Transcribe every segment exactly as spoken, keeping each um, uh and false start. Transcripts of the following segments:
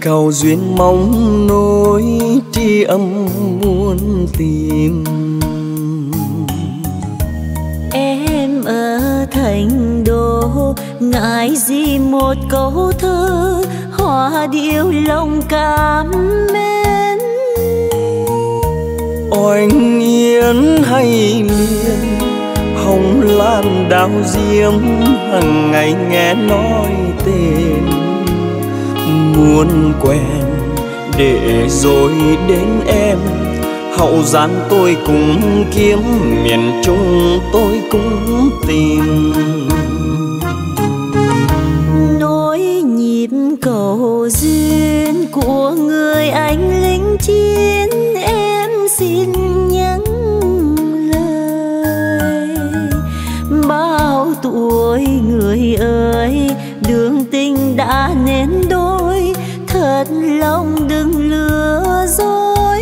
cầu duyên mong nối tri âm muôn tìm. Em ở thành đô ngại gì một câu thơ hoa điệu lòng cảm mến. Oanh yến hay miên hồng lan đào diễm hằng ngày nghe nói tên. Muốn quen để rồi đến em, hậu giang tôi cũng kiếm, miền Trung tôi cũng tìm. Nối nhịp cầu duyên của người anh lính chiến, em xin nhắn lời. Bao tuổi người ơi, đường tình đã nên đôi, thật lòng đừng lừa dối.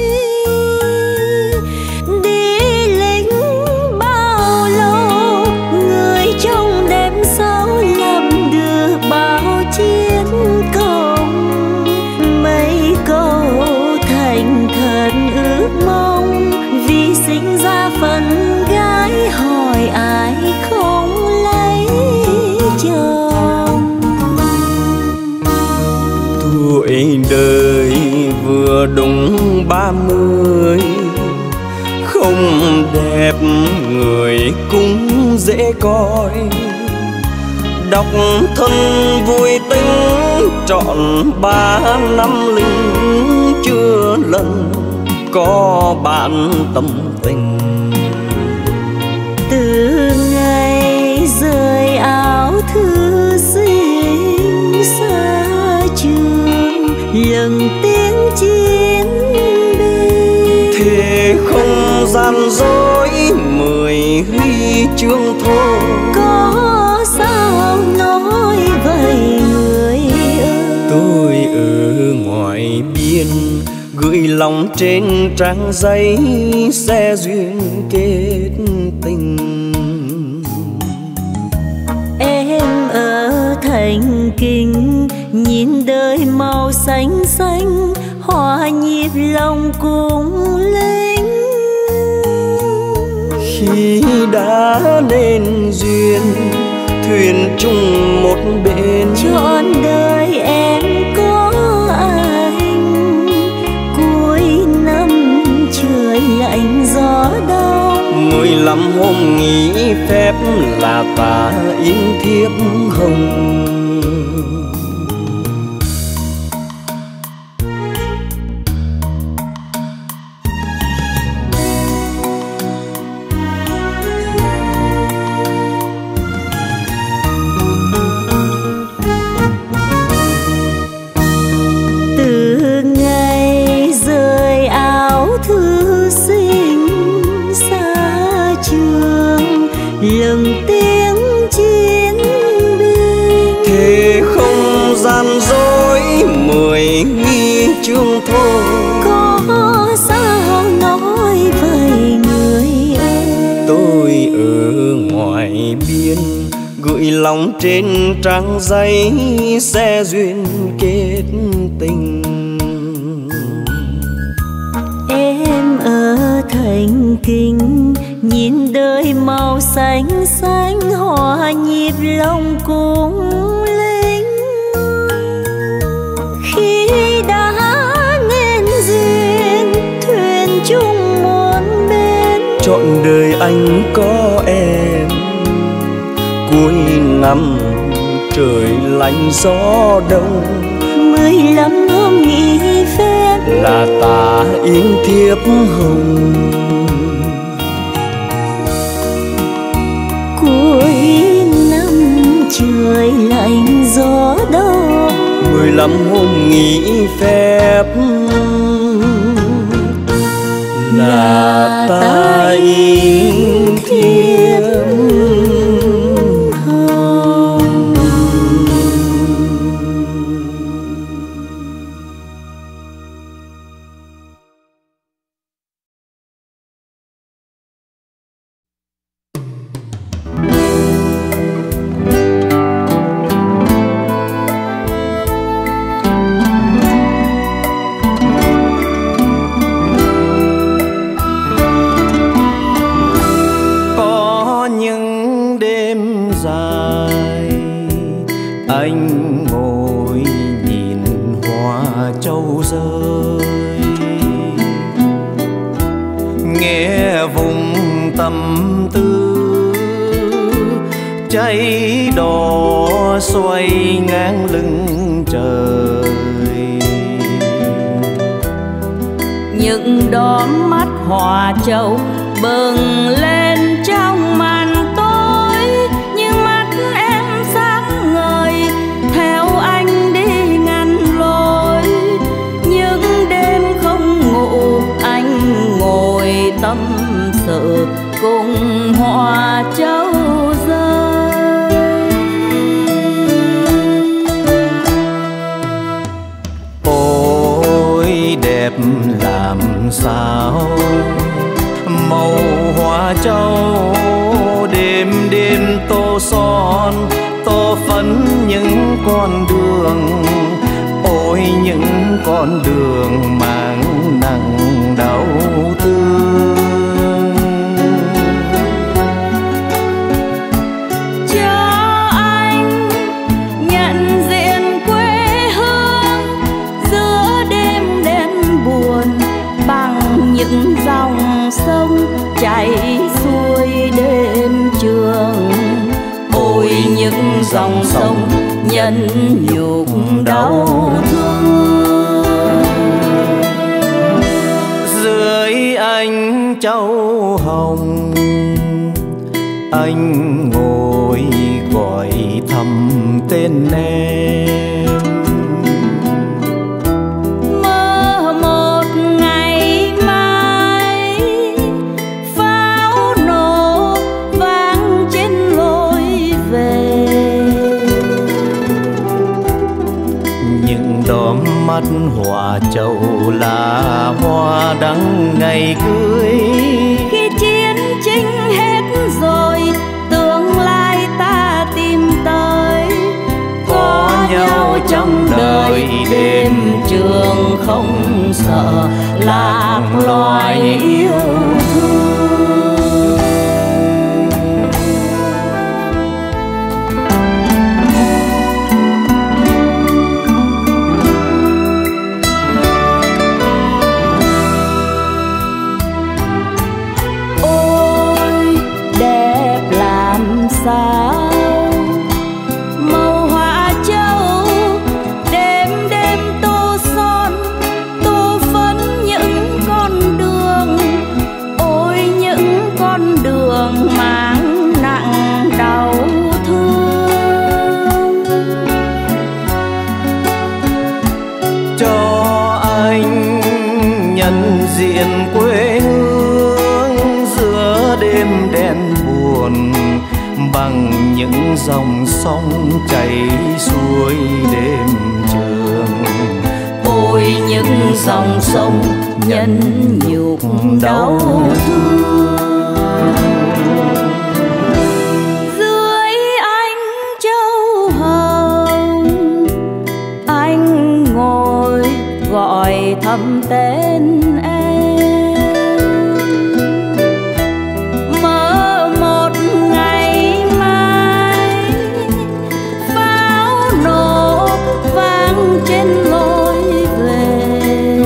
Đi lính bao lâu, người trong đêm sau làm được bao chiến công. Mấy câu thành thật ước mong, vì sinh ra phần gái hỏi ai không lấy chồng. Tuổi đời vừa đúng ba mươi, không đẹp người cũng dễ coi. Đọc thân vui tính trọn ba năm linh, chưa lần có bạn tâm tình. Từ ngày rời áo thư sinh xa trường, lần tiếng chiến binh, thế không gian dối mười huy chương thôi. có sao nói vậy người ơi. Tôi ở ngoài biên gửi lòng trên trang giấy, sẽ duyên kết tình. Em ở thành kinh nhìn đời màu xanh xanh, hòa nhịp lòng cùng lính. Khi đã nên duyên thuyền chung một bên, Trọn đời em có anh, cuối năm trời lạnh gió đông. mười lăm hôm nghỉ phép là ta in thiếp hồng. Lần tiếng chiến binh, thế không gian dối mười huy chương thôi. có sao nói vậy người ơi. Tôi ở ngoài biên gửi lòng trên trang giấy, sẽ duyên kết tình. Em ở thành kinh nhìn đời màu xanh xanh, hòa nhịp lòng cùng lính. Khi đã nên duyên thuyền chung muôn bên, trọn đời anh có em. Cuối năm trời lạnh gió đông, mười lăm hôm nghỉ phép là ta in thiếp hồng. Cuối năm trời lạnh gió đông, mười lăm hôm nghỉ phép là ta in thiếp hồng. anh ngồi nhìn hoa châu rơi, nghe vùng tâm tư cháy đỏ xoay ngang lưng trời. Những đóm mắt hoa châu bừng lên trong màn tối, như mắt em sáng ngời theo anh đi ngăn lối. Những đêm không ngủ anh ngồi tâm sự cùng hoa châu rơi. Ôi đẹp làm sao màu hoa châu, đêm đêm tô son tô phấn những con đường. Ôi những con đường mang nặng đau thương. Cho anh nhận diện quê hương giữa đêm đen buồn, bằng những dòng sông chảy xuôi đêm trường. Ôi những dòng sông nhân nhục đau thương. Dưới ánh châu hồng anh ngồi gọi thầm tên em. Mơ một ngày mai pháo nổ vang trên lối về. Những đóm mắt hoa châu là hoa đắng ngày cưới. Khi chiến tranh hết rồi tương lai ta tìm tới, có nhau trong đời đêm trường không sợ lạc loài yêu thương. Ôi đẹp làm sao màu hoa châu, đêm đêm tô son tô phấn những con đường. Ôi những con đường mang nặng đau thương. Cho anh nhận diện quê hương giữa đêm đen buồn, bằng những dòng sông chảy xuôi đêm trường. Ôi những dòng sông nhân nhục đau thương. Dưới ánh châu hồng anh ngồi gọi thầm tên em. Mơ một ngày mai pháo nổ vang trên lối về.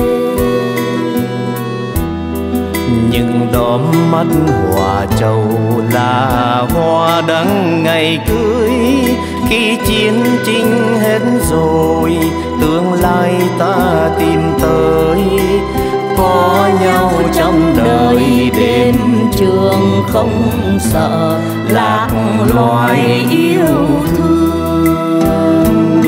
Những đóm mắt hoa châu là hoa đắng ngày cưới. Khi chiến tranh hết rồi tương lai ta tìm tới, có nhau trong đời đêm trường không sợ lạc loài yêu thương.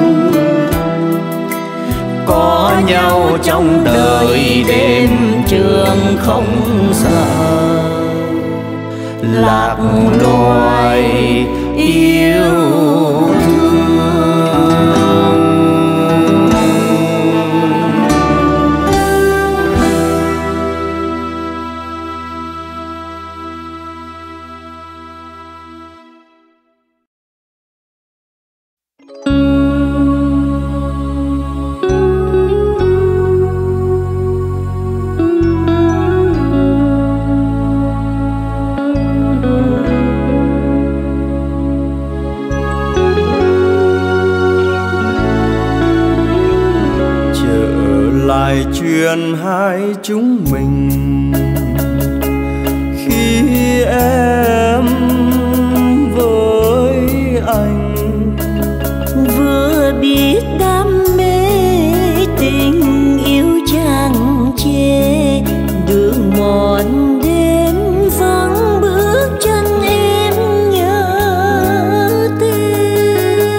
Có nhau trong đời đêm trường không sợ lạc loài yêu thương. duyên hai chúng mình. Khi em với anh vừa biết đam mê tình yêu chẳng chê, đường mòn đêm vắng bước chân em nhớ tên.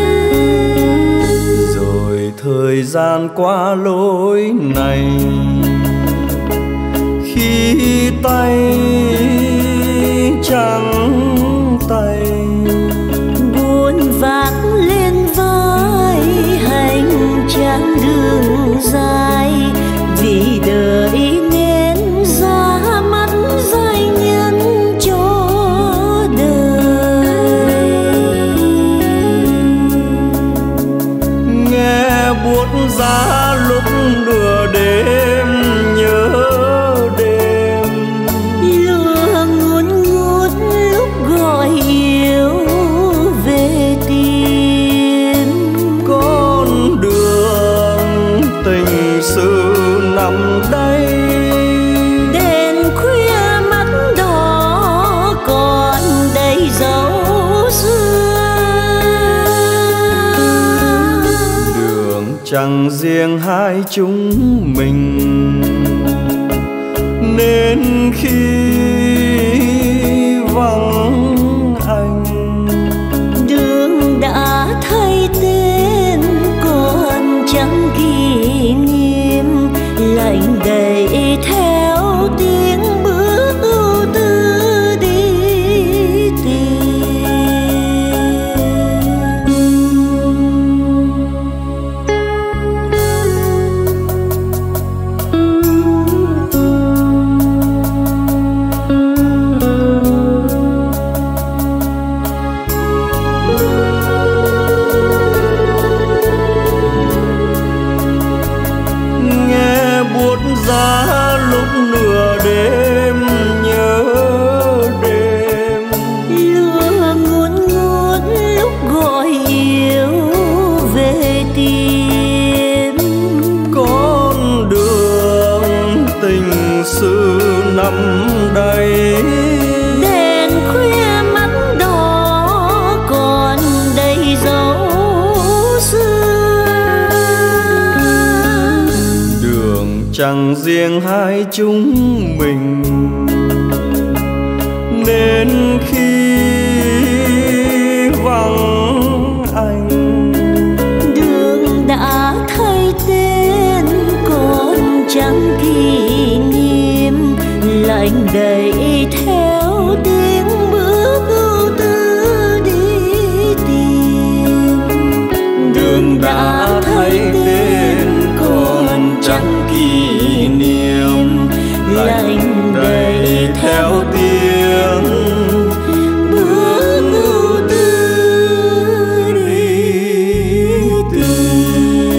Rồi thời gian qua lối này, khi tay trắng tay buồn vác lên vai hành trang đường dài, vì đời nên ra mắt giai nhân cho đời. nghe buốt giá lúc nửa đêm nhớ đêm, lửa ngùn ngút lúc gọi yêu về tìm. con đường tình sự nằm đây, Đèn khuya mắt đỏ còn đầy dấu xưa. đường chẳng riêng hai chúng mình, nên khi vắng anh Đường đã thay tên còn chẳng kỷ niệm, lạnh đầy theo tiếng bước ưu tư đi nghe buốt giá lúc nửa đêm nhớ đêm, lửa ngùn ngút lúc gọi yêu về tìm. con đường tình sự nằm đây, Đèn khuya mắt đỏ còn đầy dấu xưa. đường chẳng riêng hai chúng mình, nên khi vắng anh Đường đã thay tên còn chẳng kỷ niệm, lạnh đầy theo tiếng bước ưu tư đi tìm. đường đã thay tên còn chẳng kỷ niệm, lạnh đầy theo tiếng bước ưu tư đi tìm.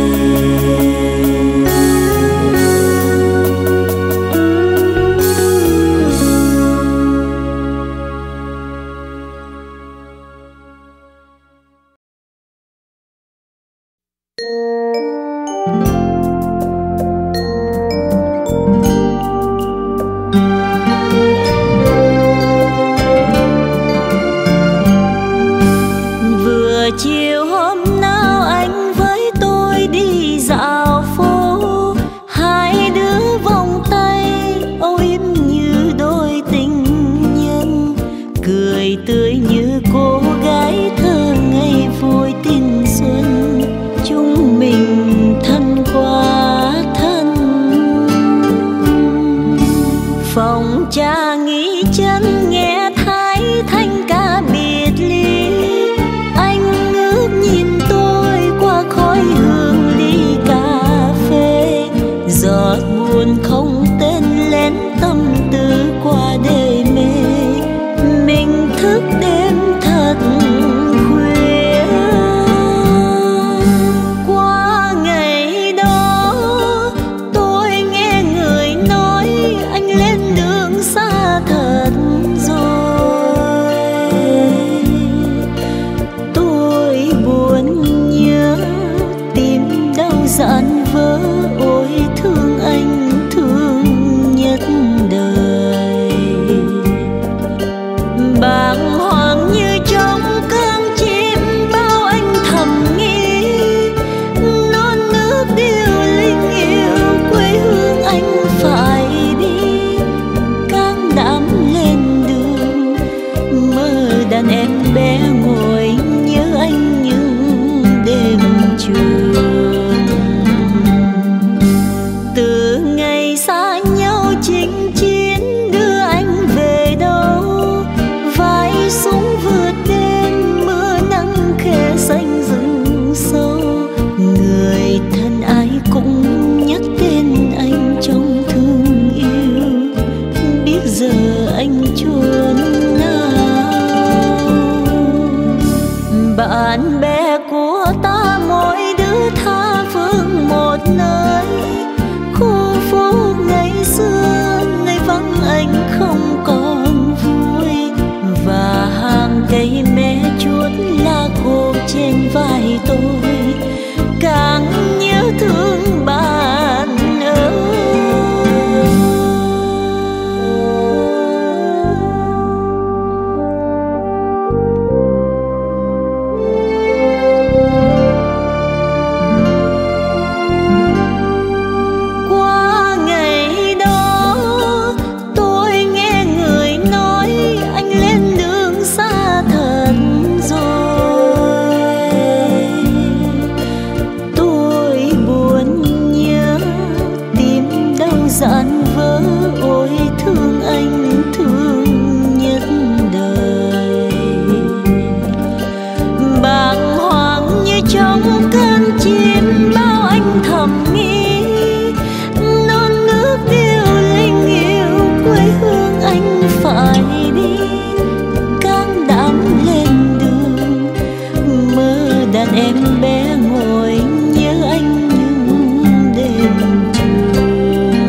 em bé ngồi nhớ anh những đêm trường.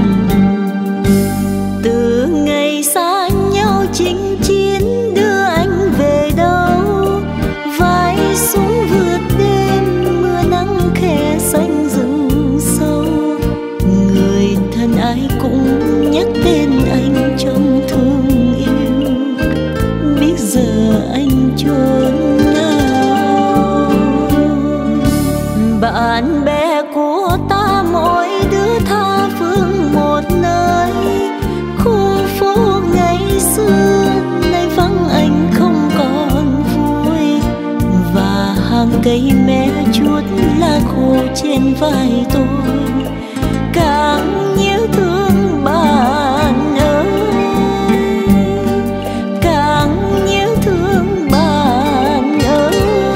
Từ ngày xa nhau chinh chiến đưa anh về đâu, vai xuống vượt đêm mưa nắng khe xanh rừng sâu. Người thân ai cũng nhắc tên anh trong thương yêu, biết giờ anh chốn nào. Bạn bè của ta mỗi đứa tha phương một nơi, khu phố ngày xưa nay vắng anh không còn vui. Và hàng cây mé chuốt lá khô trên vai tôi càng nhớ thương bạn ơi, càng nhớ thương bạn ơi.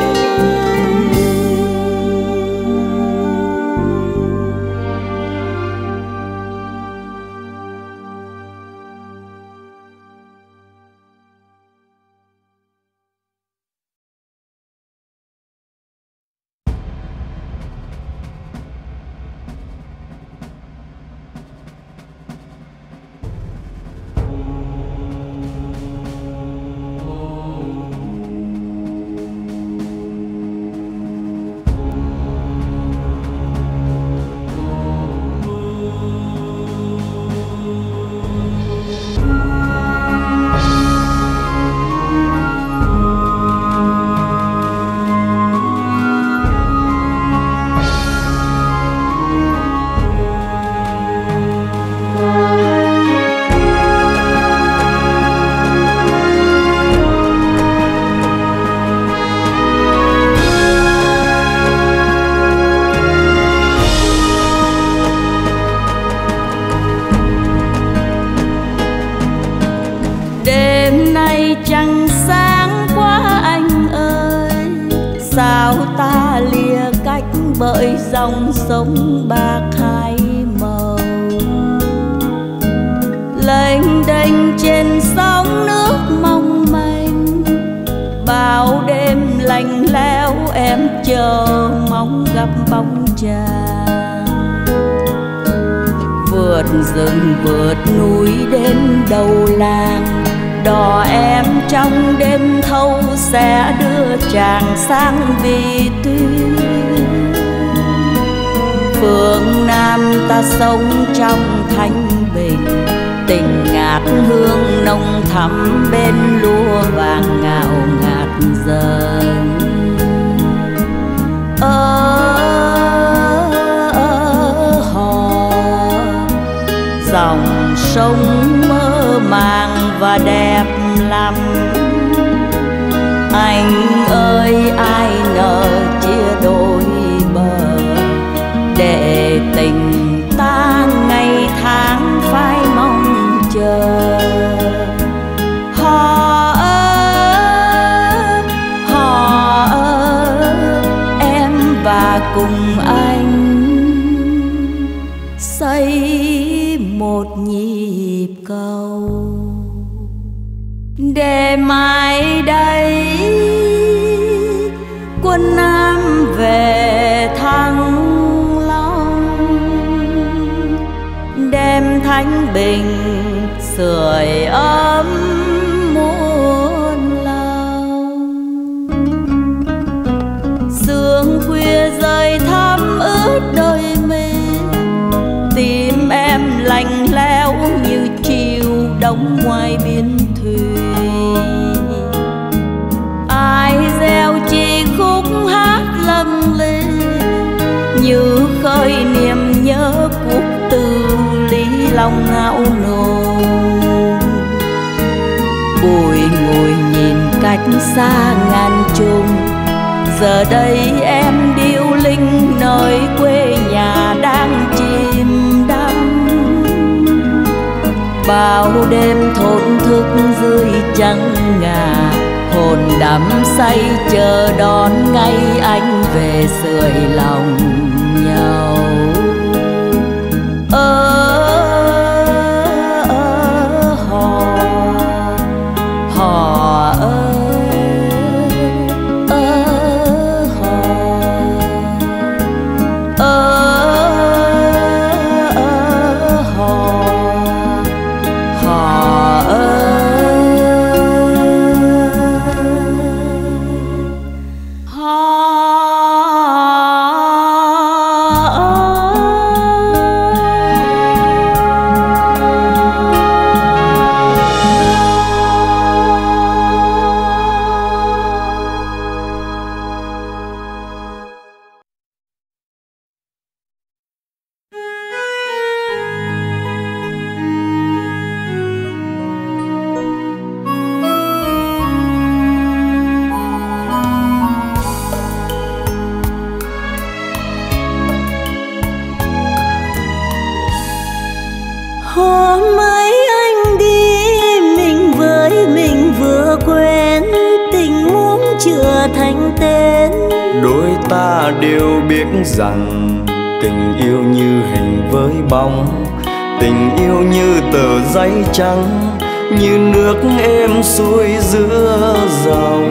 Trăng sáng quá anh ơi, sao ta lìa cách bởi dòng sông bạc hai màu. Lênh đênh trên sóng nước mong manh, bao đêm lạnh lẽo em chờ mong gặp bóng chàng. Vượt rừng vượt núi đến đầu làng, đò em trong đêm thâu sẽ đưa chàng sang Vị Tuyên. Phương Nam ta sống trong thanh bình, tình ngát hương nồng thắm bên lúa vàng ngào ngạt dần. Ơ ơ hò dòng sông mơ màng và đẹp lắm. Anh ơi ai nỡ chia đôi bờ, để tình ta ngày tháng phai mong chờ. Hò ơ hò ơ em và cùng anh xây một nhịp cầu, để mai đây quân Nam về Thăng Long, đem thanh bình sưởi ấm muôn lòng. Sương khuya rơi thắm ướt đôi mi, tim em lạnh lẽo như chiều đông ngoài biển thuyền. Ai gieo chi khúc hát lâng lên, như khơi niềm nhớ cuộc từ lý lòng ngạo nồng. Bùi ngồi nhìn cách xa ngàn trùng, giờ đây em điêu linh nơi quê nhà đang chìm đắm. Bao đêm thổn thức dưới trăng ngà, hồn đắm say chờ đón ngày anh về sưởi lòng nhau. Ơ ơ hò hò ơ ơ hò. ta đều biết rằng tình yêu như hình với bóng, tình yêu như tờ giấy trắng, như nước êm xuôi giữa dòng.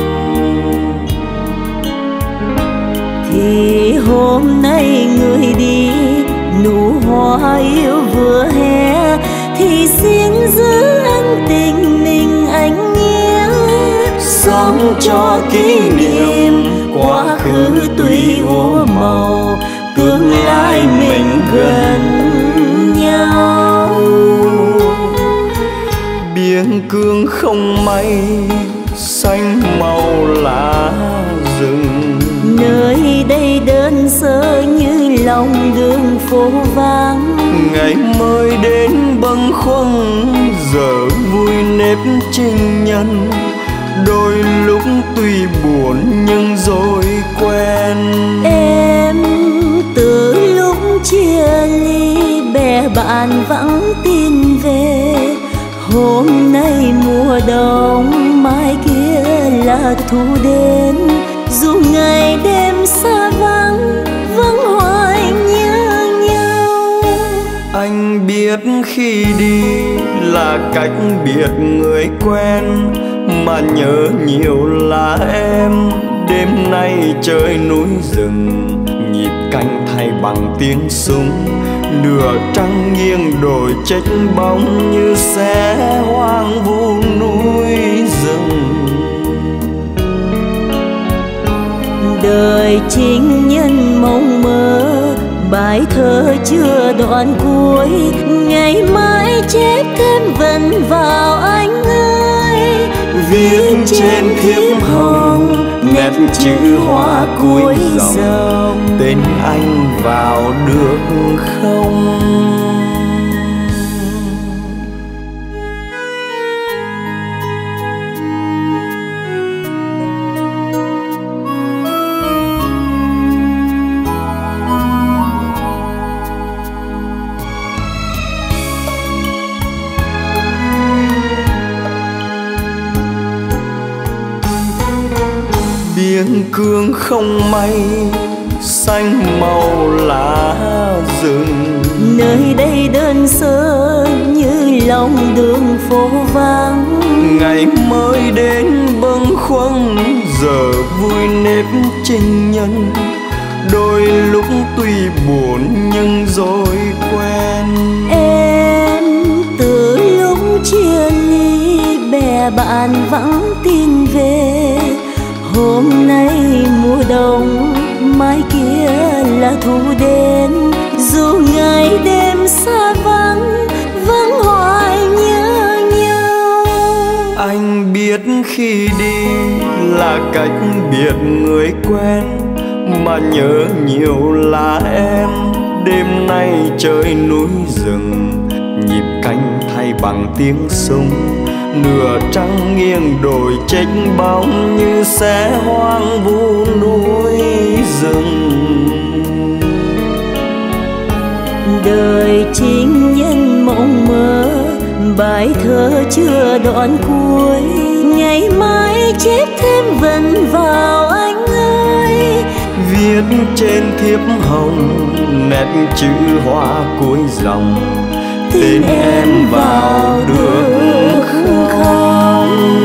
Thì hôm nay người đi, nụ hoa yêu vừa hé, thì xin giữ ân tình mình anh nhé. Sống cho kỷ niệm, quá khứ tuy úa màu, tương lai mình gần nhau. Biên cương không mây, xanh màu lá rừng, nơi đây đơn sơ như lòng đường phố vắng. Ngày mới đến bâng khuâng, giờ vui nếp trinh nhân, đôi lúc tuy buồn nhưng rồi quen. Em từ lúc chia ly, bè bạn vắng tin về. Hôm nay mùa đông, mai kia là thu đến. Dù ngày đêm xa vắng, vẫn hoài nhớ nhau. Anh biết khi đi là cách biệt người quen, mà nhớ nhiều là em. Đêm nay trời núi rừng, nhịp canh thay bằng tiếng súng, nửa trăng nghiêng đồi trách bóng, như xe hoang vu núi rừng. Đời chính nhân mộng mơ, bài thơ chưa đoạn cuối, ngày mai chép thêm vần vào anh ơi. Viết trên thiếp hồng, nét chữ hoa cuối dòng, tên anh vào được không? Biên cương không mây, xanh màu lá rừng, nơi đây đơn sơ như lòng đường phố vắng. Ngày mới đến bâng khuâng, giờ vui nếp trinh nhân, đôi lúc tuy buồn nhưng rồi quen. Em từ lúc chia ly, bè bạn vắng tin về. Hôm nay mùa đông, mai kia là thu đến. Dù ngày đêm xa vắng, vẫn hoài nhớ nhau. Anh biết khi đi là cách biệt người quen, mà nhớ nhiều là em. Đêm nay trời núi rừng, nhịp canh thay bằng tiếng súng, nửa trăng nghiêng đồi trách bóng, như xe hoang vu núi rừng. Đời chính nhân mộng mơ, bài thơ chưa đoạn cuối, ngày mai chép thêm vần vào anh ơi. Viết trên thiếp hồng, nét chữ hoa cuối dòng, tên em vào được không?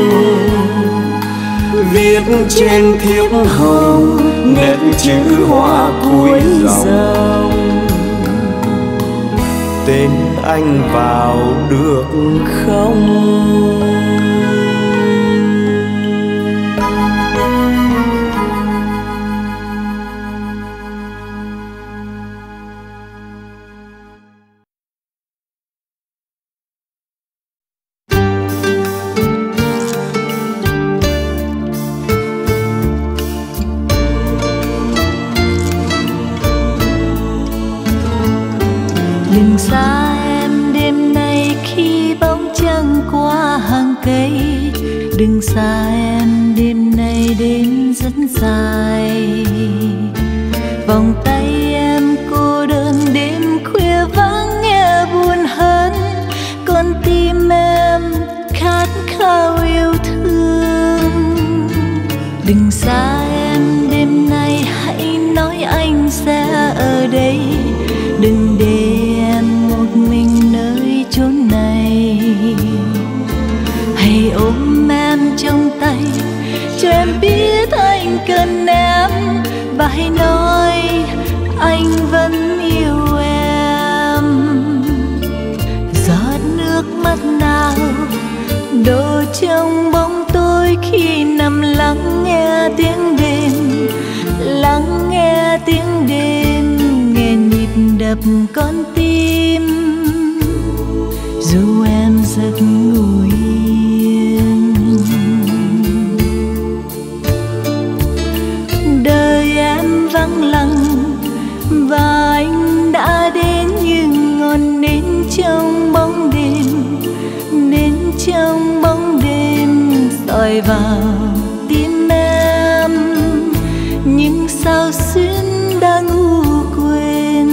Viết trên thiếp hồng, nét chữ hoa cuối dòng, tên anh vào được không? Đừng xa em đêm nay khi bóng trăng qua hàng cây. Đừng xa em đêm nay đến rất dài. Vòng tay em cô đơn đêm khuya vắng nghe buồn hơn. Con tim em khát khao yêu thương. Đừng xa em đêm nay hãy trong tay, cho em biết anh cần em và hãy nói anh vẫn yêu em. Giọt nước mắt nào đổ trong bóng tối khi nằm lắng nghe tiếng đêm, lắng nghe tiếng đêm, nghe nhịp đập con tim. Dù em giấc ngủ yên, đời em vắng lặng và anh đã đến như ngọn nến trong bóng đêm, nến trong bóng đêm soi vào tim em. Nhưng sao xuyên đã ngủ quên,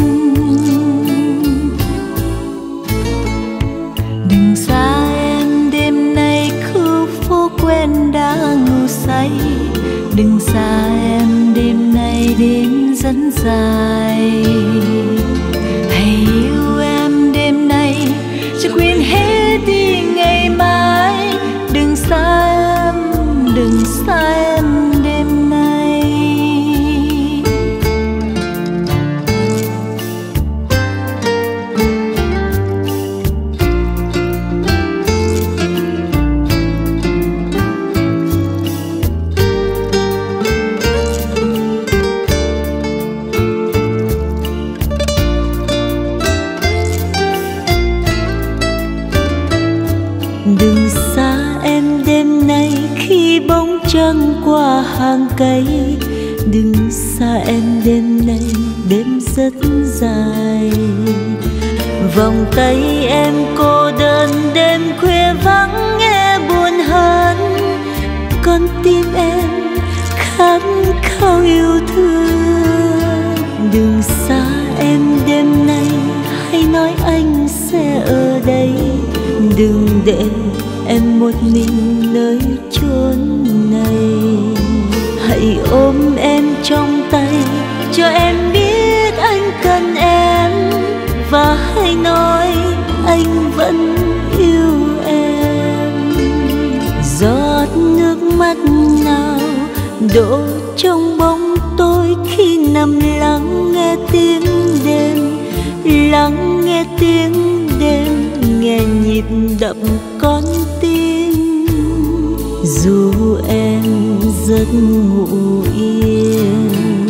đừng xa em đêm nay khu phố quen đã ngủ say, đừng xa em đêm nay đến rất dài. Hãy yêu em đêm nay cho quên hết đi ngày mai, đừng xa em, đừng xa em đêm nay. Đừng xa em đêm nay khi bóng trăng qua hàng cây, đừng xa em đêm nay đêm rất dài. Vòng tay em cô đơn đêm khuya vắng nghe buồn hơn, con tim em khát khao yêu thương. Đừng xa em đêm nay hãy nói anh sẽ ở đây, đừng để em một mình nơi chốn này. Hãy ôm em trong tay cho em biết anh cần em và hãy nói anh vẫn yêu em. Giọt nước mắt nào đổ trong bóng tối khi nằm lắng nghe tiếng đêm, lắng nghe tiếng đêm, nghe nhịp đập con tim. Dù em giấc ngủ yên,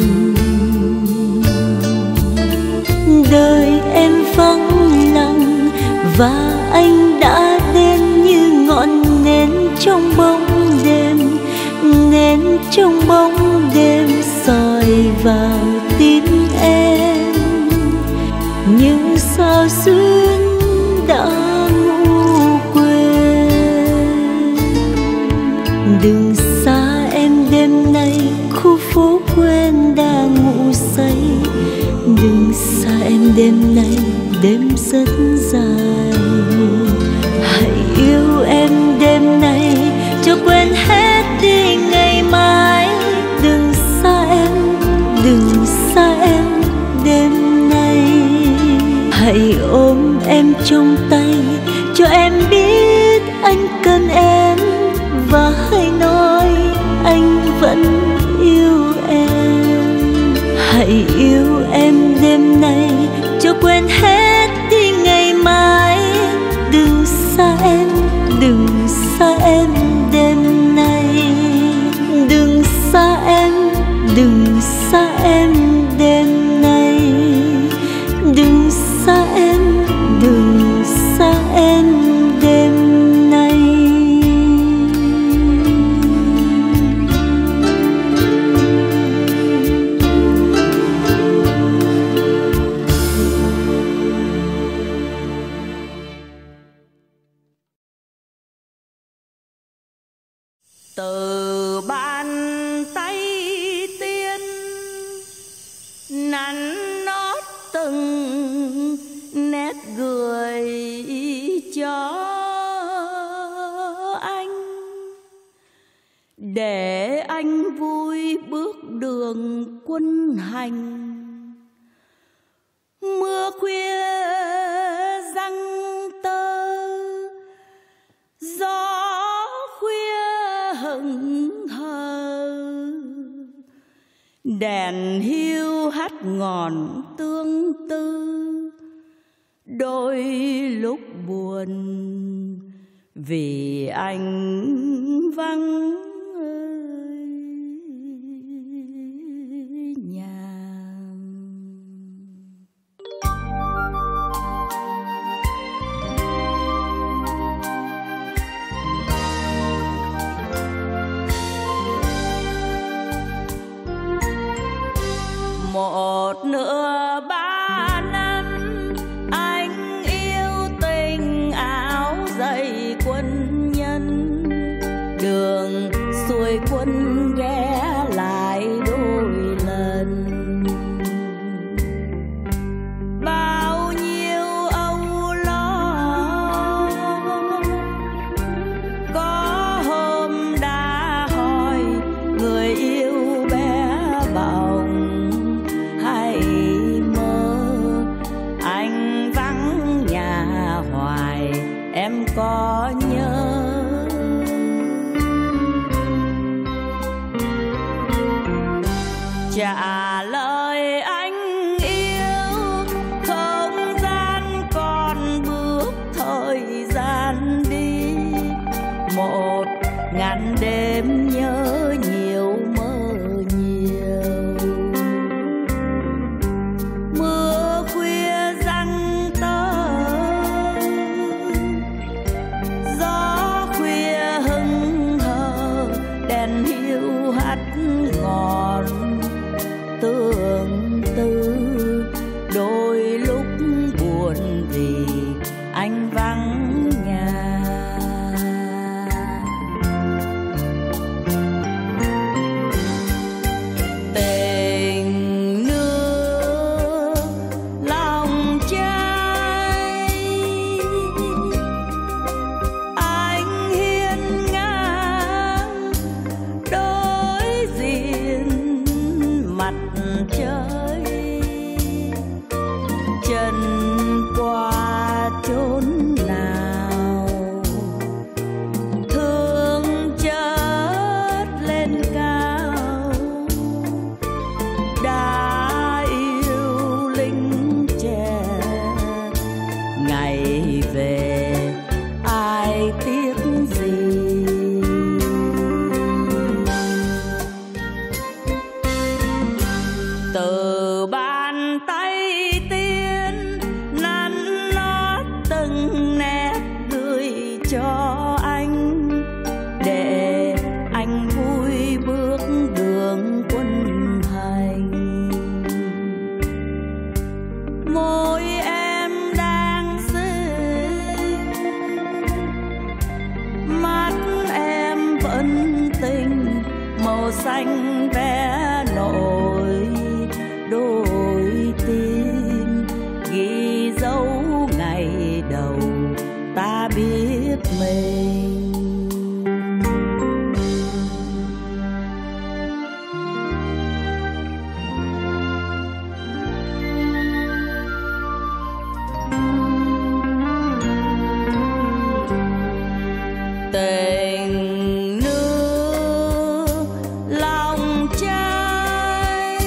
đời em vắng lặng và anh đã đến như ngọn nến trong bóng đêm, nến trong bóng đêm soi vào tim em. Nhưng sao xuyên đã ngủ quên, đừng xa em đêm nay khu phố quen đã ngủ say, đừng xa em đêm nay đêm rất dài. Hãy yêu em đêm nay cho quên hết đi ngày mai, đừng xa em, đừng xa em đêm nay. Hãy ôm em trong tay cho em biết anh cần em và hãy nói anh vẫn yêu em. Hãy yêu em đêm nay cho quên hết đi ngày mai, đừng xa em, đừng xa em đêm nay. Đừng xa em, đừng xa em đêm nay. Đừng xa em, đừng xa em đêm nay. Từ bàn tay tiên nắn nót từng nét cười cho anh, để anh vui bước đường quân hành. Mưa khuya răng tơ, gió khuya Cần Thơ. Đèn hiu hắt ngọn tương tư, đôi lúc buồn vì anh vắng nhà. Một nửa ba năm anh yêu tình áo dày quân nhân, đường xuôi quân ghé lại đôi lần. Bao nhiêu âu lo, có hôm đã hỏi người yêu bé bỏng, hay mơ anh vắng nhà hoài em có nhớ. Trả lời anh yêu, không gian còn bước thời gian đi. Một ngàn đêm nhớ nhiều mơ nhiều, mưa khuya giăng tơ, gió khuya hững hờ, đèn hiu hắt ngọn tương tư. Đôi lúc buồn vì anh vắng nhà. Tình nước lòng trai, anh hiên ngang đối diện mặt trời. Chân qua chốn nào thương chớt lên cao, đã yêu lính trẻ ngày về ai tiếc gì. Từ bàn tay tiên nắn nót từng nét gửi cho anh, để anh vui bước đường quân hành. Môi em đang xinh, mắt em vẫn tình, màu xanh vẽ nổi đôi tim, ghi dấu ngày đầu ta biết mình. Tình nước lòng trai,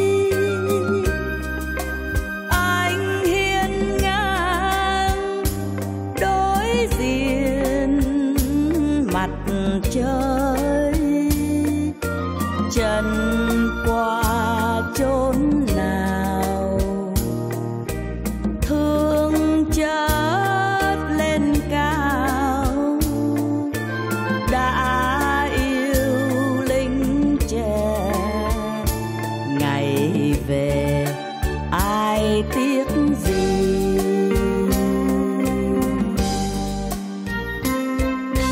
anh hiên ngang đối diện mặt trời. Chân qua chốn nào thương chớt lên cao, đã yêu lính trẻ ngày về ai tiếc gì.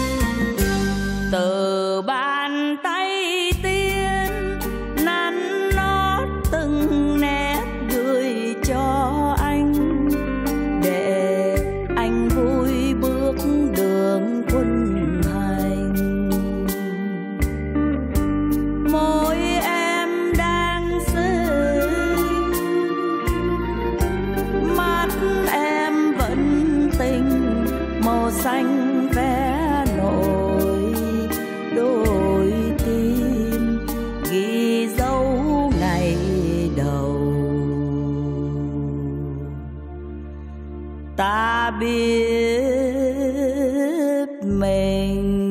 Từ bàn tay tiên nắn mình.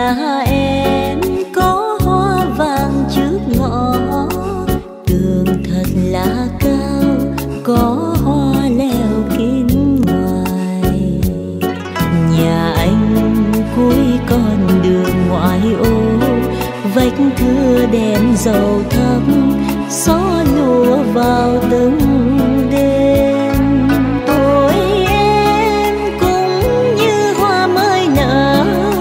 nhà em có hoa vàng trước ngõ, tường thật là cao, có hoa leo kín ngoài. Nhà anh cuối con đường ngoại ô, vách thưa đèn dầu thắm, gió lùa vào từng đêm. Ôi em cũng như hoa mới nở,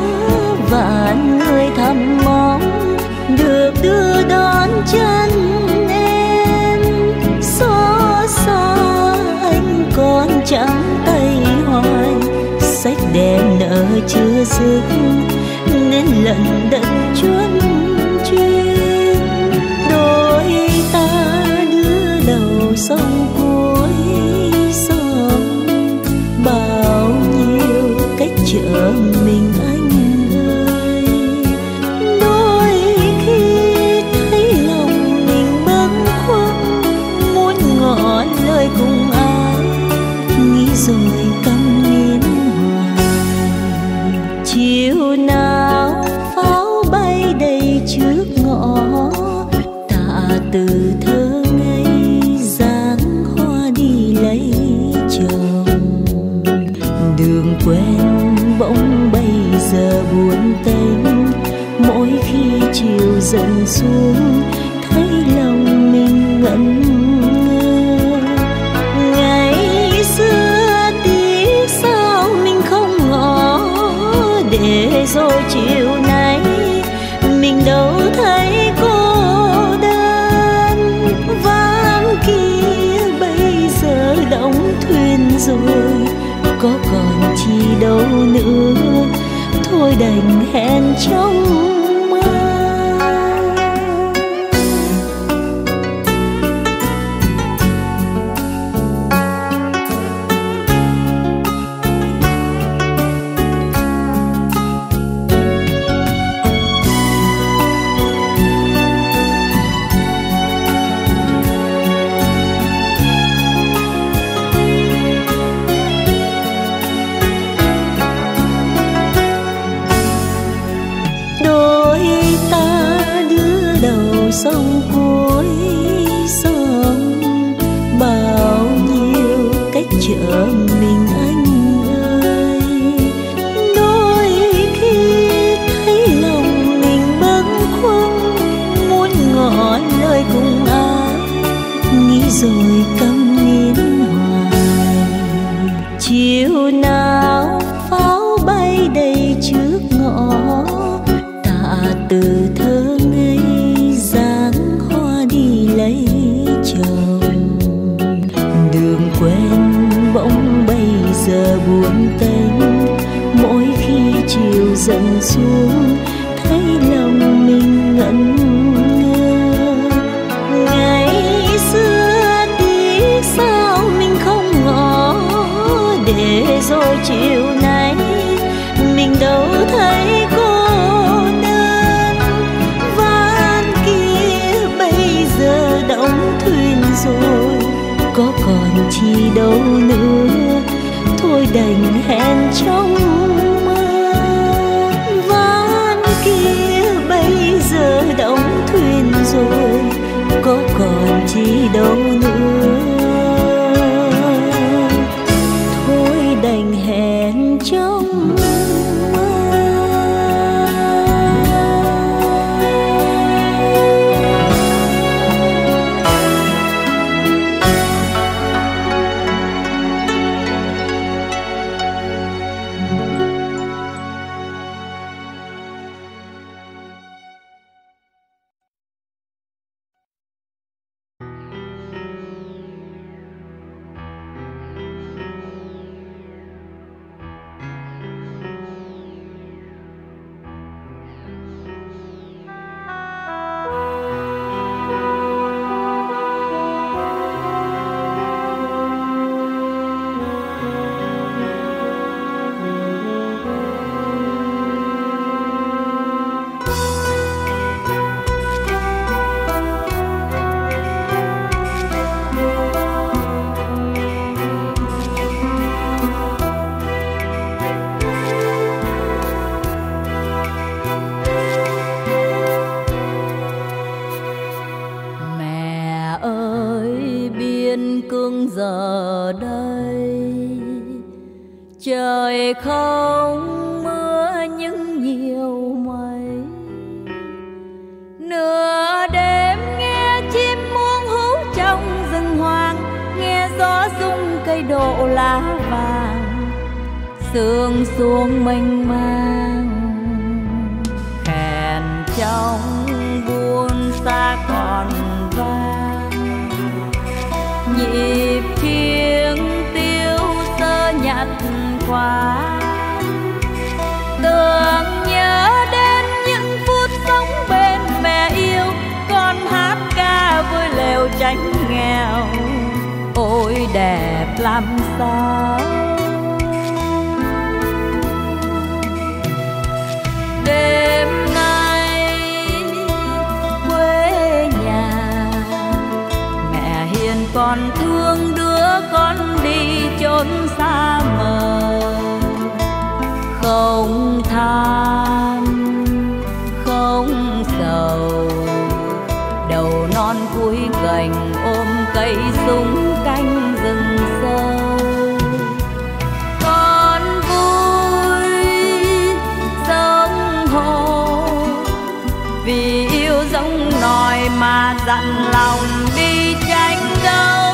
vạn người thầm mong được đưa đón chân em. Xót xa anh còn trắng tay hoài, sách đèn nợ chưa dứt nên lận đận chuốt chuyên. Đôi ta đưa đầu sông cuối sông, bao nhiêu cách chở mình anh ơi. Đôi khi thấy lòng mình bâng khuâng, muốn ngỏ lời cùng ai, nghĩ rồi câm nín hoài. Chiều nào pháo bay đầy trước ngõ, tạ từ thơ ngây dáng hoa đi lấy chồng. Đường quen bỗng bây giờ buồn tênh, mỗi khi chiều dần xuống thấy lòng mình ngẩn ngơ. Ngày xưa tiếc sao mình không ngỏ, để rồi chiều nay mình đâu thấy cô đơn. Ván kia bây giờ đóng thuyền rồi, có còn chi đâu nữa, thôi đành hẹn trong mơ. Sông cuối sông, bao nhiêu cách chở mình anh ơi. Đôi khi thấy lòng mình bâng khuâng, muốn ngỏ lời cùng ai, nghĩ rồi câm nín hoài. Chiều nào pháo bay đầy trước ngõ, tạ từ thơ ngây dáng hoa đi lấy chồng. Đường quen bỗng bây giờ buồn tênh, mỗi khi chiều dần xuống thấy lòng mình ngẩn ngơ. Ngày xưa tiếc sao mình không ngỏ, để rồi chiều nay mình đâu thấy cô đơn. Ván kia bây giờ đóng thuyền rồi, có còn chi đâu nữa, thôi đành hẹn trong mơ. Ván kia bây giờ đóng thuyền rồi, có còn chi đâu nữa, thôi đành hẹn trong không mưa nhưng nhiều mây. Nửa đêm nghe chim muông hú trong rừng hoang, nghe gió rung cây đổ lá vàng, sương xuống mênh mang. Kèn trong buôn xa còn vang, nhịp chiêng tiêu sơ nhạt qua. Tưởng nhớ đến những phút sống bên mẹ yêu, con hát ca vui lều tránh nghèo, ôi đẹp làm sao. Đêm nay quê nhà, mẹ hiền còn thương đứa con đi chốn xa mờ. Không tham không sầu, đầu non cúi gành ôm cây súng canh rừng sâu. Con vui giống hồ, vì yêu giống nòi mà dặn lòng đi tranh đấu.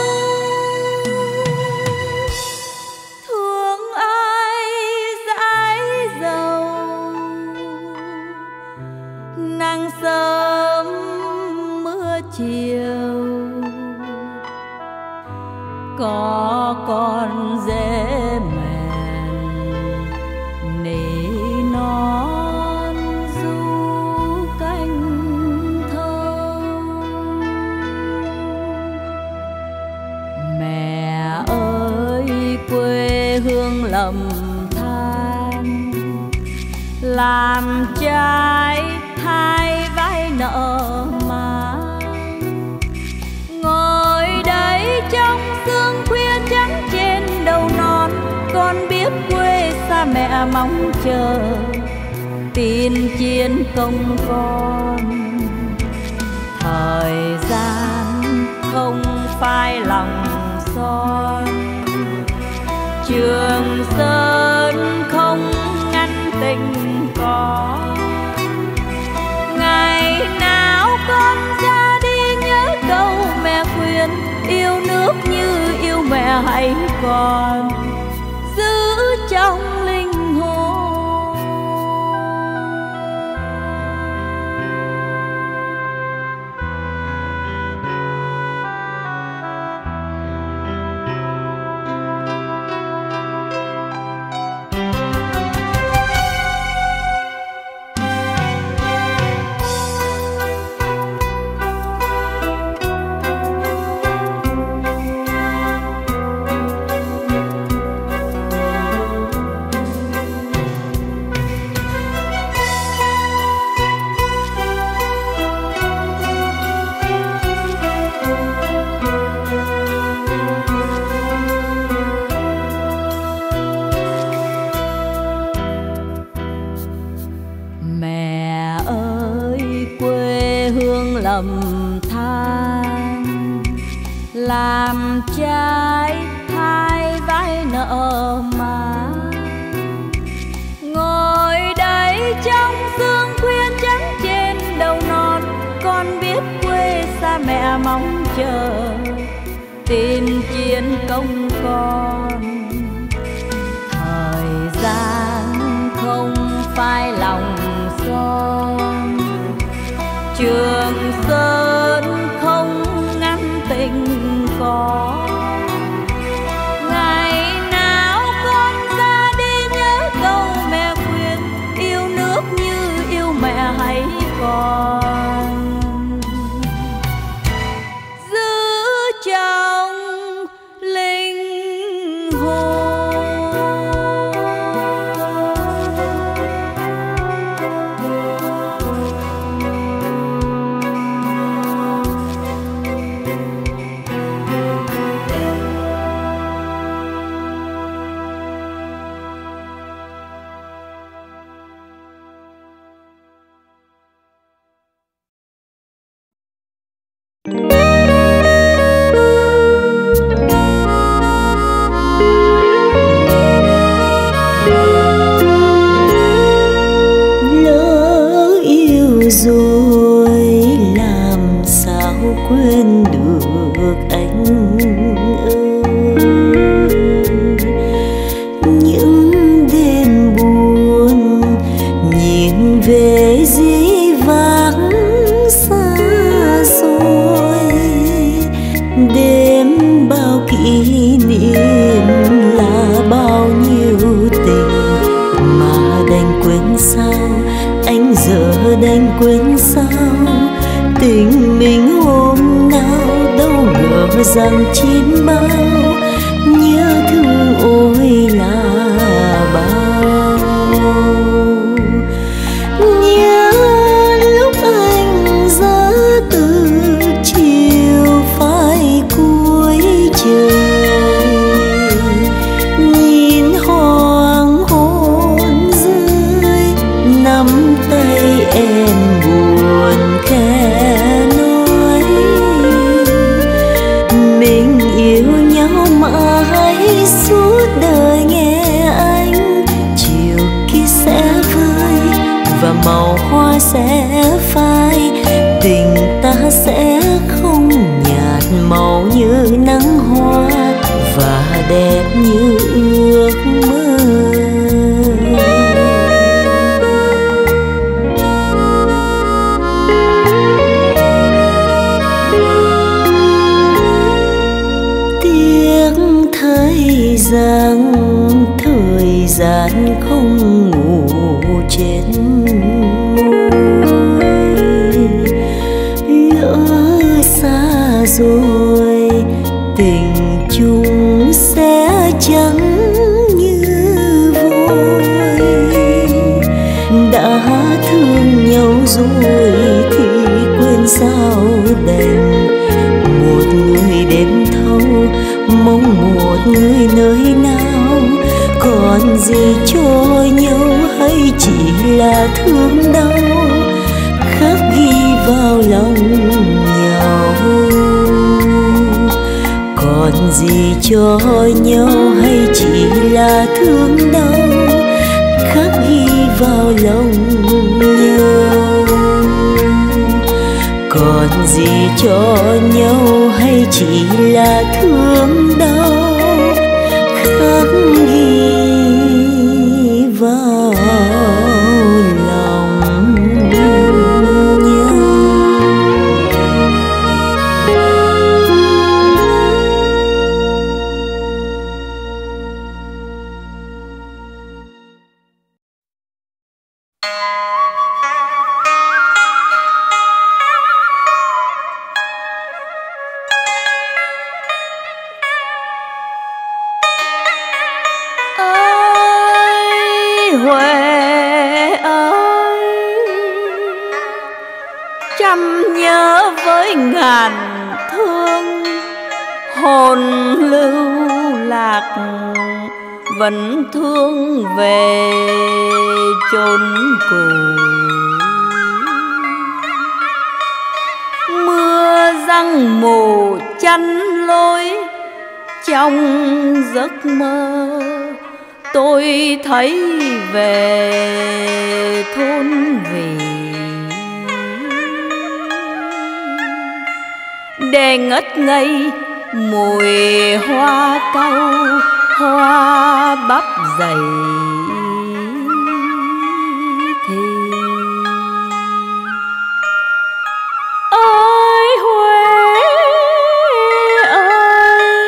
Thương ai dãi dầu, nắng sớm mưa chiều, có con dễ mèn nỉ non du cánh thông. Mẹ ơi quê hương lầm than, làm trái hai vai nợ mang. Ngồi đây trong sương khuya trắng trên đầu non, con biết quê xa mẹ mong chờ tin chiến công con. Thời gian không phai lòng son, Trường Sơn không ngăn tình con. Ngày nào con ra đi nhớ câu mẹ khuyên, yêu nước như yêu mẹ hãy còn giữ trong linh hồn. Lầm than làm trái hai vai nợ mà. Ngồi đây trong sương khuya trắng trên đầu non, con biết quê xa mẹ mong chờ tin chiến công con. Thời gian không phai lòng son, Trường Sơn không ngăn tình con. Ngày nào con ra đi nhớ câu mẹ khuyên, yêu nước như yêu mẹ hãy còn giữ trong linh hồn. quên sao, anh giờ đành quên sao. Tình mình hôm nào đâu ngờ rằng chín bao, nhớ thương ôi là bao. Nhớ lúc anh ra từ chiều phai cuối trời, nhìn hoàng hôn rơi, nắm tay em buồn khẽ nói mình yêu nhau mãi suốt đời. Nghe anh chiều kia sẽ vơi và màu hoa sẽ phai, tình ta sẽ không nhạt màu như nắng hoa và đẹp như ước mơ. Tiếc thấy rằng thời gian không ngủ trên môi, lỡ xa rồi tình chung sẽ chẳng như vôi. Đã thương nhau rồi thì quên sao đành, một người đêm thâu mong một người nơi nào. Còn gì cho nhau hay chỉ là thương đau khắc ghi vào lòng nhau. Còn gì cho nhau hay chỉ là thương đau khắc ghi vào lòng nhau. Còn gì cho nhau hay chỉ là thương đau khắc ghi vào lòng nhau. Huệ ơi, trăm nhớ với ngàn thương, hồn lưu lạc vẫn thương về chốn cũ. Mưa giăng mù chắn lối trong giấc mơ, tôi thấy về thôn về để ngất ngây mùi hoa cau hoa bắp dày thì ơi Huế ơi,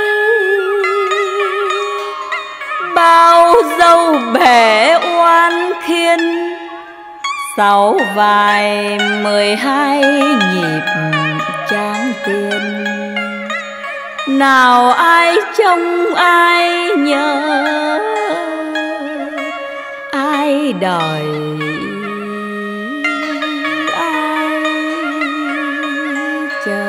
bao dâu bể oan khiên sáu vài mười hai nhịp tráng tiền. Nào ai trông ai nhớ, ai đòi ai chờ.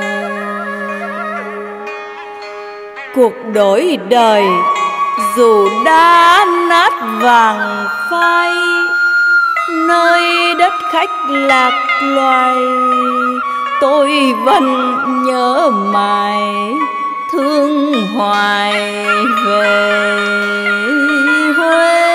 Cuộc đổi đời dù đã nát vàng phai, nơi đất khách lạc loài, tôi vẫn nhớ mãi thương hoài về Huế.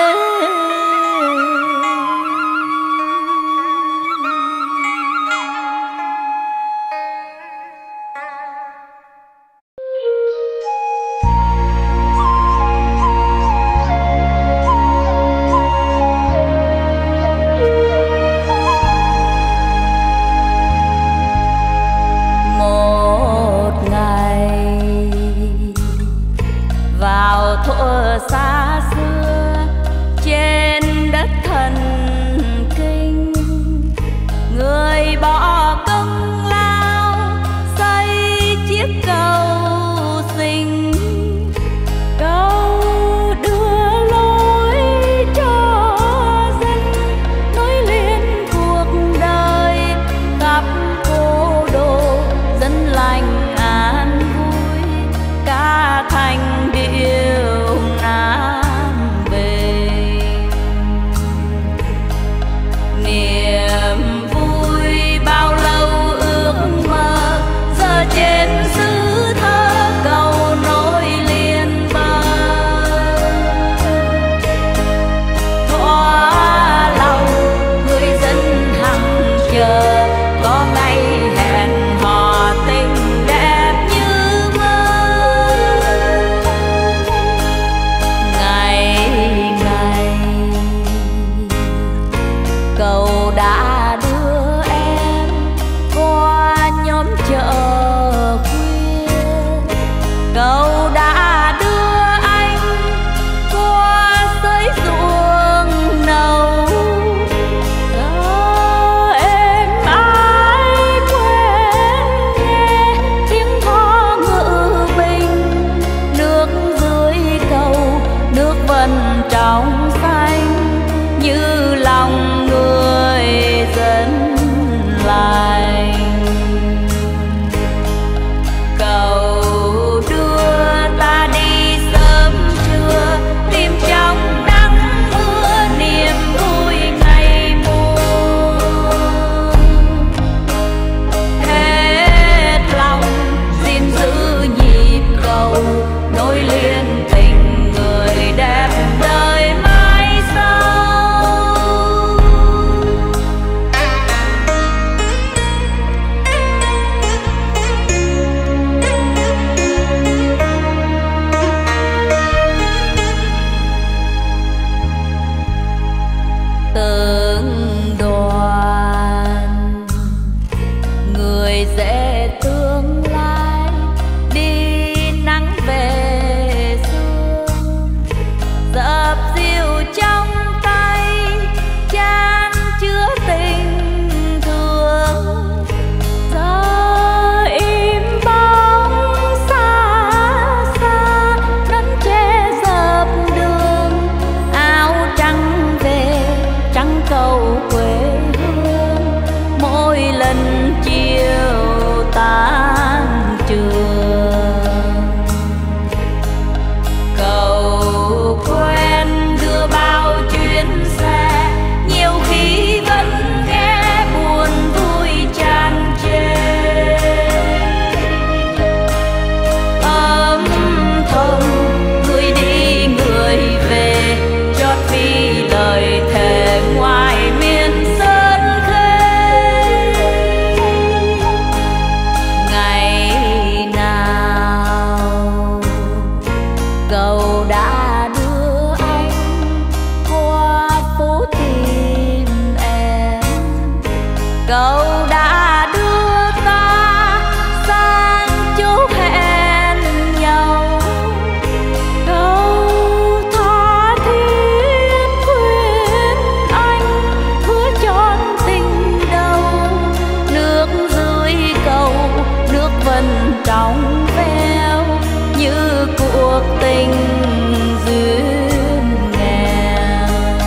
đâu đã đưa ta sang chỗ hẹn nhau. Đâu tha thiết khuyên anh hứa trọn tình đầu, nước dưới cầu nước vẫn trong veo như cuộc tình duyên nghèo.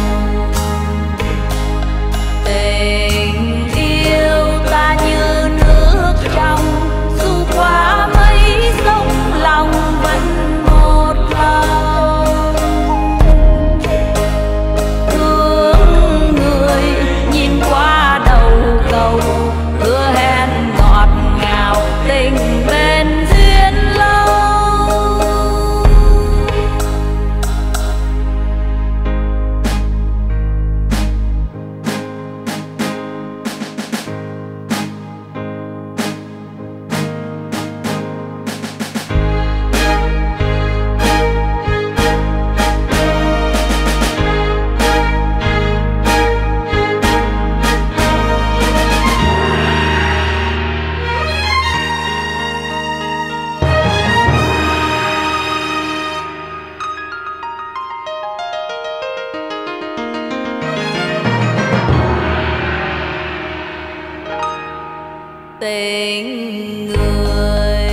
Tình yêu ta như nước trong, dù qua mấy sông lòng vẫn một lòng. Thương người nhìn qua đầu cầu, hứa hẹn ngọt ngào tình bên duyên lâu. Tình người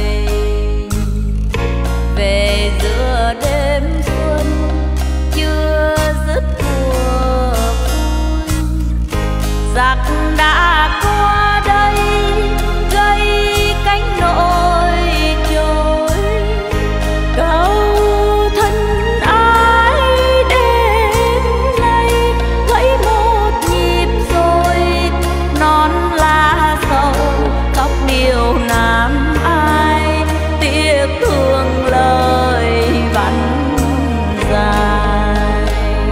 về giữa đêm xuân chưa dứt mùa vui, giặc đã qua đây gây cánh nỗi trôi. Câu thân ai đến đây gãy một nhịp rồi, non lá sầu khóc điều nam ai, tiếc thương lời vặn dài.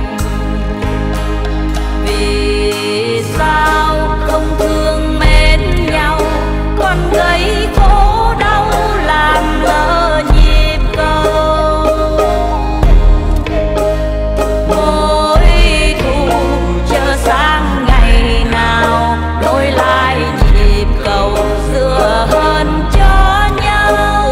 Vì sao không thương mến nhau, còn gây khổ đau làm lỡ nhịp cầu. Mối thù chờ sang ngày nào, nối lại nhịp cầu xưa hơn cho nhau.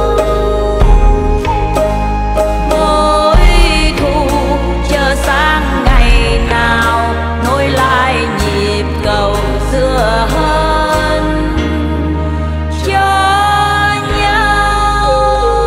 Mối thù chờ sang ngày nào, nối lại nhịp cầu xưa hơn cho nhau.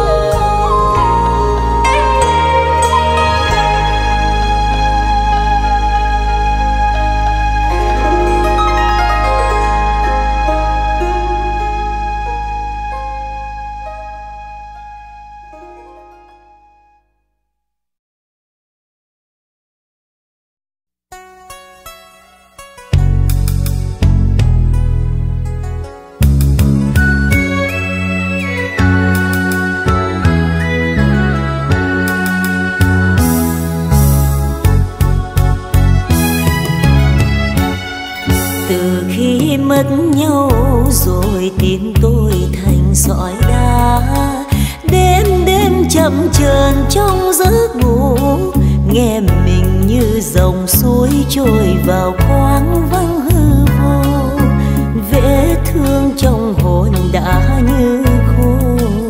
Từ khi mất nhau rồi tim tôi thành sỏi đá, đêm đêm chậm chờn trong giấc ngủ, nghe mình như dòng suối trôi vào khoáng vắng hư vô. Vết thương trong hồn đã như khô.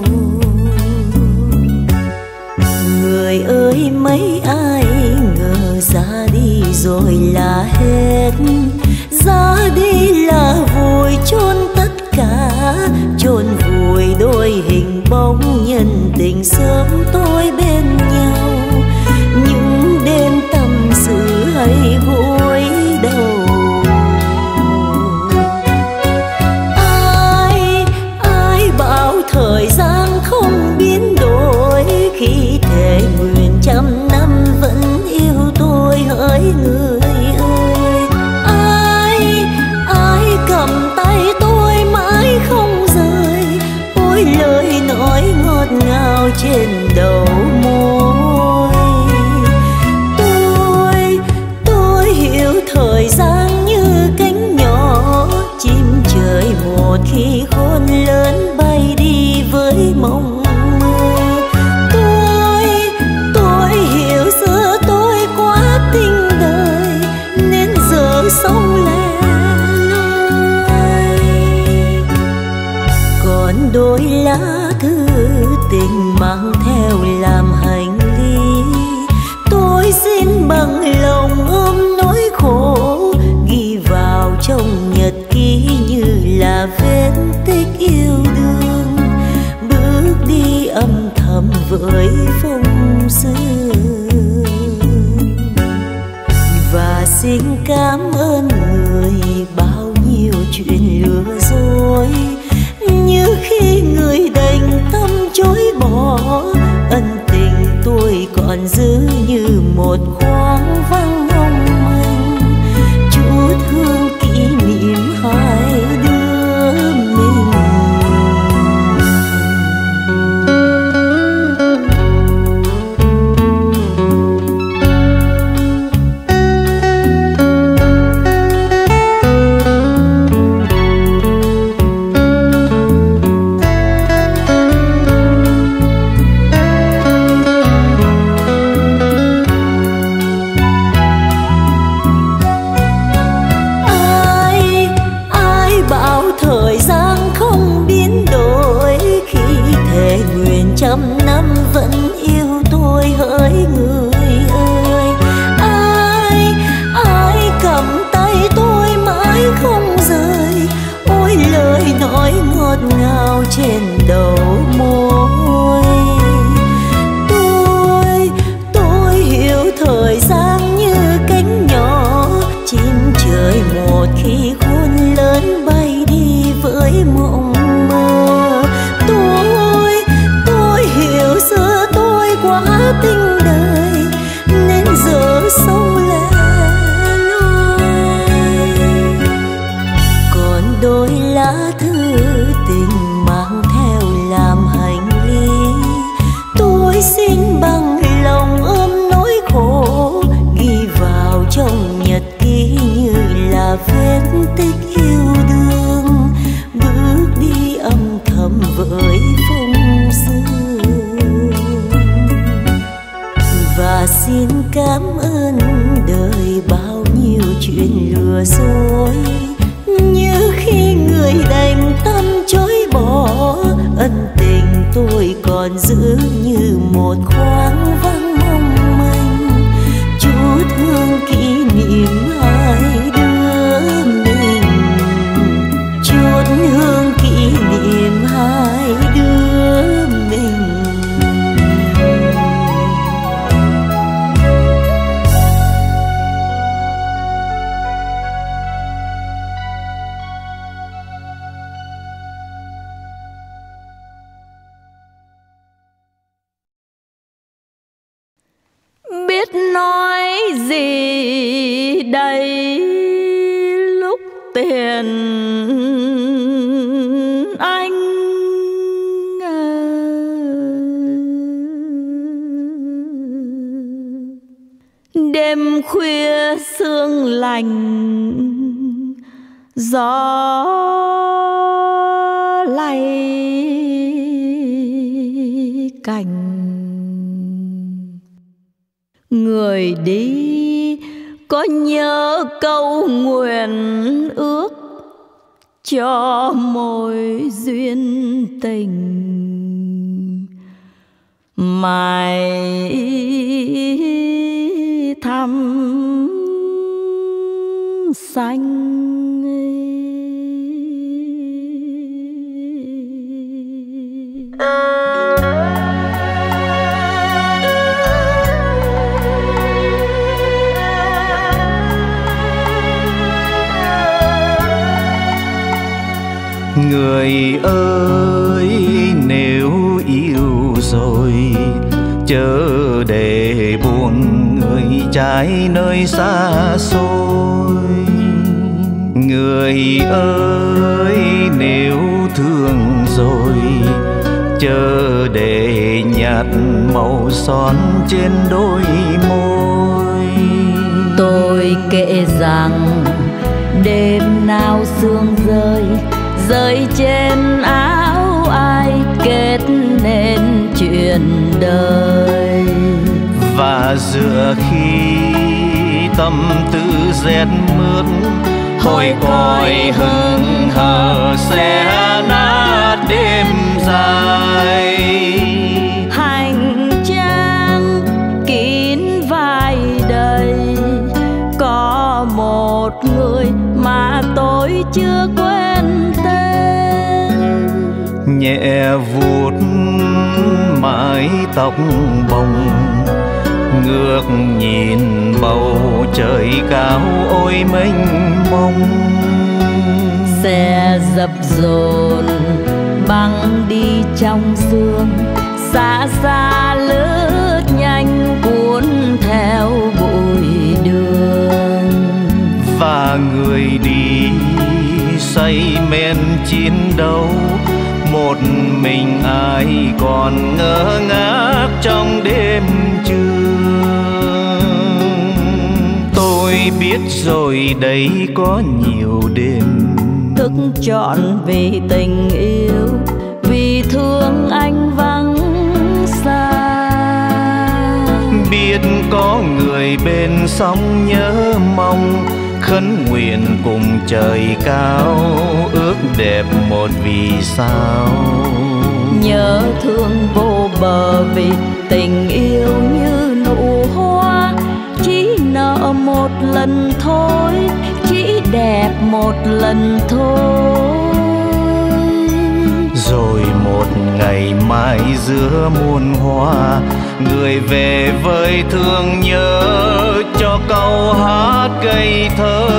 Người ơi mấy ai ngờ ra đi rồi là hết, ra đi là vùi chôn tất cả, chôn vùi đôi hình bóng nhân tình sớm tôi bên nhau. Những đêm tâm sự hay gối đầu, ai ai bảo thời gian không biến đổi, khi thề nguyện trăm năm vẫn yêu tôi hỡi người ơi. Ai ai cầm tay tôi mãi không rời, ôi lời nói ngọt ngào trên đầu môi. Tôi tôi hiểu thời gian như cánh nhỏ, chim trời một khi khôn lớn bay đi với mộng mơ. Tôi tôi hiểu xưa tôi quá tình đời, nên giờ sống lẻ loi. đôi lá thư tình mang theo làm hành lý. Tôi xin bằng lòng ôm nỗi khổ, ghi vào trong nhật ký như là vết tích yêu đương, bước đi âm thầm với phong sương. Và xin cảm ơn người bao nhiêu chuyện lừa dối, như khi người đành tâm chối bỏ, ân tình tôi còn giữ như một khoáng vắng mong manh, chút hương kỷ niệm hai đứa mình. Trăm năm vẫn yêu tôi hỡi người ơi. Ai, ai cầm tay tôi mãi không rời, ôi lời nói ngọt ngào trên đầu môi. Tôi, tôi hiểu thời gian như cánh nhỏ, chim trời một khi khôn lớn bay đi với mộng mơ. Tôi hiểu xưa tôi quá tình đời nên giờ sống lẻ loi. Còn đôi lá thư tình mang theo làm hành lý, tôi xin bằng lòng ôm nỗi khổ, ghi vào trong nhật ký như là vết tích yêu đương, bước đi âm thầm với phong sương. Và xin cảm ơn đời bao nhiêu chuyện lừa dối, như khi người đành tâm chối bỏ, ân tình tôi còn giữ như một khoáng vắng mong manh, chút hương kỷ niệm hai đứa mình, chút hương kỷ niệm hai đứa mình. Biết nói gì đây lúc tiền anh đêm khuya sương lạnh gió lay cành. Người đi có nhớ câu nguyện ước cho mối duyên tình, mãi thăm xanh. Người ơi, nếu yêu rồi chớ để buồn người trái nơi xa xôi. Người ơi, nếu thương rồi chớ để nhạt màu son trên đôi môi. Tôi kể rằng đêm nào sương rơi rơi trên áo ai, kết nên chuyện đời. Và giữa khi tâm tư rét mướt, hồi còi hững hờ sẽ nát đêm dài. Hành trang kín vai đầy, có một người mà tôi chưa quên tên. Nhẹ vuốt mái tóc bồng, ngước nhìn bầu trời cao ôi mênh mông. Xe dập dồn băng đi trong sương, xa xa lướt nhanh cuốn theo bụi đường. Và người đi say men chiến đấu, một mình ai còn ngơ ngác trong đêm trường. Tôi biết rồi đấy có nhiều đêm thức trọn vì tình yêu, vì thương anh vắng xa. Biết có người bên sóng nhớ mong, khấn nguyện cùng trời cao, ước đẹp một vì sao. Nhớ thương vô bờ vì tình yêu như nụ hoa, chỉ nợ một lần thôi, chỉ đẹp một lần thôi. Rồi một ngày mai giữa muôn hoa, người về với thương nhớ cho câu hát cây thơ.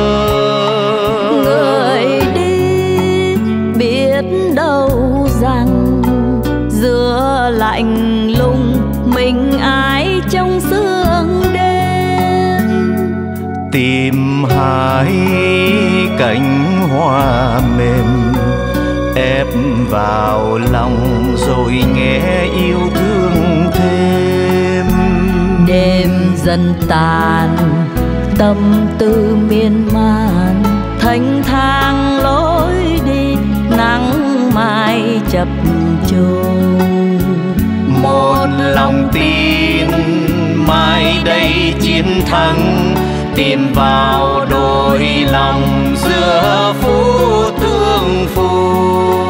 Người đi biết đâu rằng giữa lạnh lùng mình ai trong sương đêm. Tìm hai cánh hoa mềm ép vào lòng rồi nghe yêu thương thêm. Đêm dần tàn tâm tư miên man, thanh thang lối đi nắng mai chập chờn. Một lòng tin mai đây chiến thắng, tìm vào đôi lòng giữa phú tương phùng.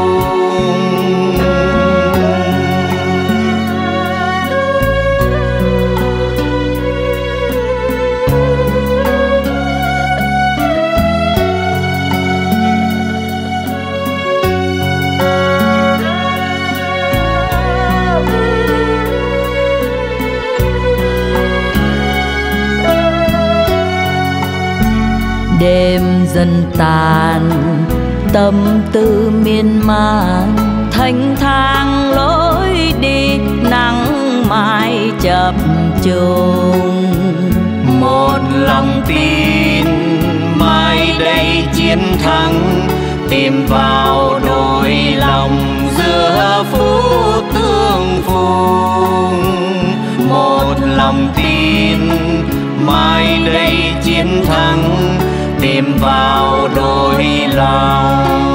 Đêm dần tàn tâm tư miên man, thanh thang lối đi nắng mai chập chờn. Một lòng tin mai đây chiến thắng, tìm vào đôi lòng giữa phú tương phùng. Một lòng tin mai đây chiến thắng, tìm vào đôi lòng